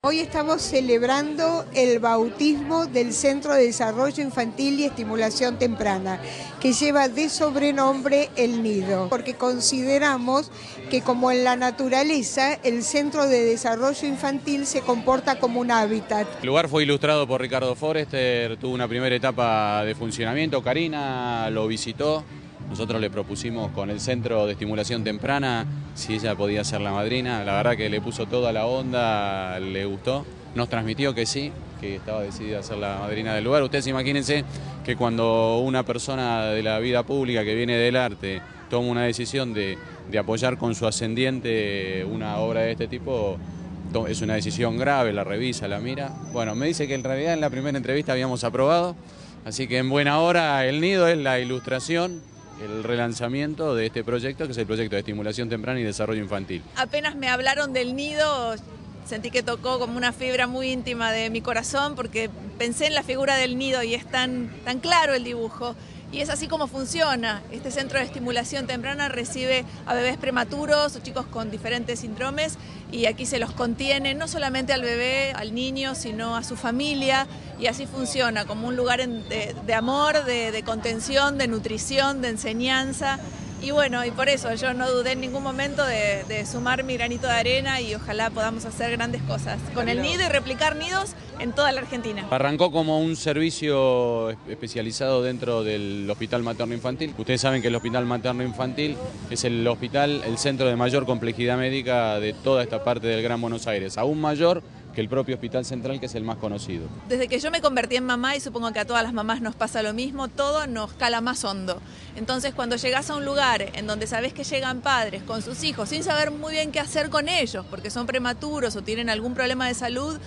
Hoy estamos celebrando el bautismo del Centro de Desarrollo Infantil y Estimulación Temprana, que lleva de sobrenombre El Nido, porque consideramos que, como en la naturaleza, el Centro de Desarrollo Infantil se comporta como un hábitat. El lugar fue ilustrado por Ricardo Forester, tuvo una primera etapa de funcionamiento, Karina lo visitó. Nosotros le propusimos con el Centro de Estimulación Temprana si ella podía ser la madrina. La verdad que le puso toda la onda, le gustó. Nos transmitió que sí, que estaba decidida a ser la madrina del lugar. Ustedes imagínense que cuando una persona de la vida pública que viene del arte toma una decisión de apoyar con su ascendiente una obra de este tipo, es una decisión grave, la revisa, la mira. Bueno, me dice que en realidad en la primera entrevista habíamos aprobado, así que en buena hora El Nido es la ilustración, el relanzamiento de este proyecto, que es el proyecto de estimulación temprana y desarrollo infantil. Apenas me hablaron del nido, sentí que tocó como una fibra muy íntima de mi corazón, porque pensé en la figura del nido y es tan claro el dibujo. Y es así como funciona. Este centro de estimulación temprana recibe a bebés prematuros o chicos con diferentes síndromes, y aquí se los contiene no solamente al bebé, al niño, sino a su familia, y así funciona como un lugar de amor, de contención, de nutrición, de enseñanza. Y bueno, y por eso yo no dudé en ningún momento de sumar mi granito de arena, y ojalá podamos hacer grandes cosas con el nido y replicar nidos en toda la Argentina. Arrancó como un servicio especializado dentro del Hospital Materno Infantil. Ustedes saben que el Hospital Materno Infantil es el hospital, el centro de mayor complejidad médica de toda esta parte del Gran Buenos Aires, aún mayor que el propio Hospital Central, que es el más conocido. Desde que yo me convertí en mamá, y supongo que a todas las mamás nos pasa lo mismo, todo nos cala más hondo. Entonces, cuando llegás a un lugar en donde sabés que llegan padres con sus hijos sin saber muy bien qué hacer con ellos, porque son prematuros o tienen algún problema de salud,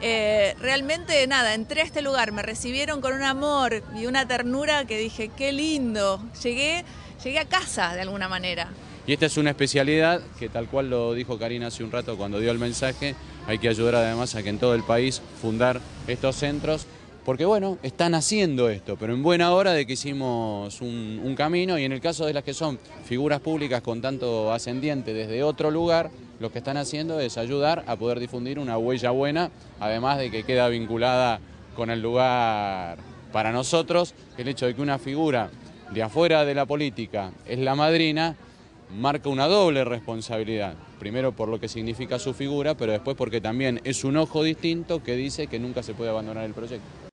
realmente nada, entré a este lugar, me recibieron con un amor y una ternura que dije, qué lindo, llegué a casa de alguna manera. Y esta es una especialidad que, tal cual lo dijo Karina hace un rato cuando dio el mensaje, hay que ayudar además a que en todo el país fundar estos centros, porque bueno, están haciendo esto, pero en buena hora de que hicimos un camino, y en el caso de las que son figuras públicas con tanto ascendiente desde otro lugar, lo que están haciendo es ayudar a poder difundir una huella buena, además de que queda vinculada con el lugar. Para nosotros, el hecho de que una figura de afuera de la política es la madrina, marca una doble responsabilidad. Primero por lo que significa su figura, pero después porque también es un ojo distinto que dice que nunca se puede abandonar el proyecto.